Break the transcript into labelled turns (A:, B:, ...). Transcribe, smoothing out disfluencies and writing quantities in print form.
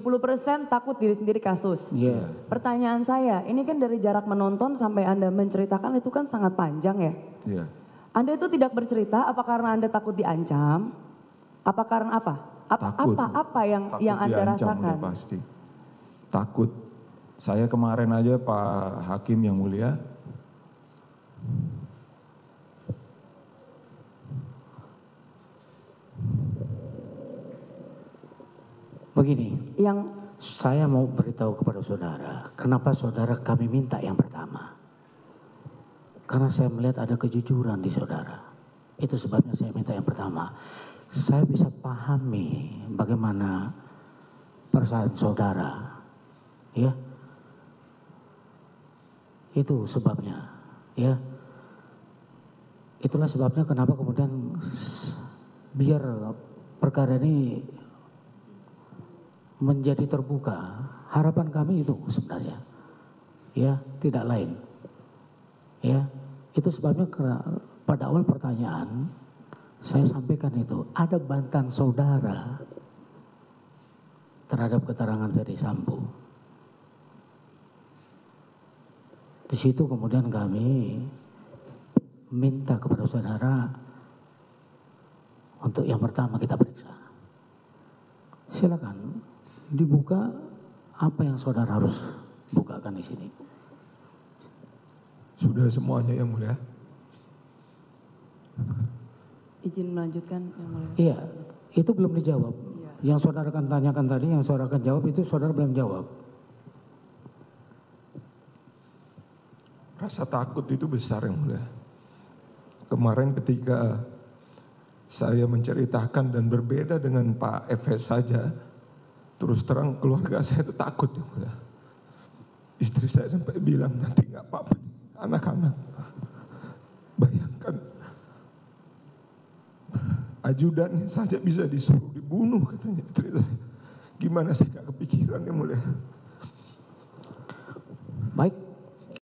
A: 70% takut diri sendiri kasus.
B: Iya.
A: Pertanyaan saya, ini kan dari jarak menonton sampai Anda menceritakan itu kan sangat panjang ya.
C: Iya.
A: Anda itu tidak bercerita apa karena Anda takut diancam? Apa karena apa?
C: Takut.
A: Apa yang
C: Takut
A: Anda
C: diancam,
A: rasakan?
C: udah pasti. Takut. Saya kemarin aja Pak Hakim yang mulia,
B: Begini,
A: Yang
B: saya mau beritahu kepada saudara, kenapa saudara kami minta yang pertama. Karena saya melihat ada kejujuran di saudara. Itu sebabnya saya minta yang pertama. Saya bisa pahami bagaimana perasaan saudara. Ya. Itu sebabnya. Ya. Itulah sebabnya kenapa kemudian biar perkara ini menjadi terbuka. Harapan kami itu sebenarnya. Ya, tidak lain. Ya, itu sebabnya pada awal pertanyaan saya sampaikan itu ada bantahan saudara terhadap keterangan Ferdy Sambo. Di situ kemudian kami minta kepada saudara untuk yang pertama kita periksa. Silakan dibuka apa yang saudara harus bukakan di sini.
C: sudah semuanya yang mulia.
A: izin melanjutkan yang mulia.
B: Iya, itu belum dijawab.
A: Iya.
B: Yang saudara akan tanyakan tadi, yang saudara akan jawab itu saudara belum jawab.
C: Rasa takut itu besar yang mulia. Kemarin ketika saya menceritakan dan berbeda dengan Pak Efes saja, terus terang keluarga saya itu takut yang mulia. Istri saya sampai bilang nanti nggak apa-apa anak-anak. Bayangkan ajudannya saja bisa disuruh dibunuh katanya istri saya. Gimana saya nggak kepikiran yang mulia.
B: Baik,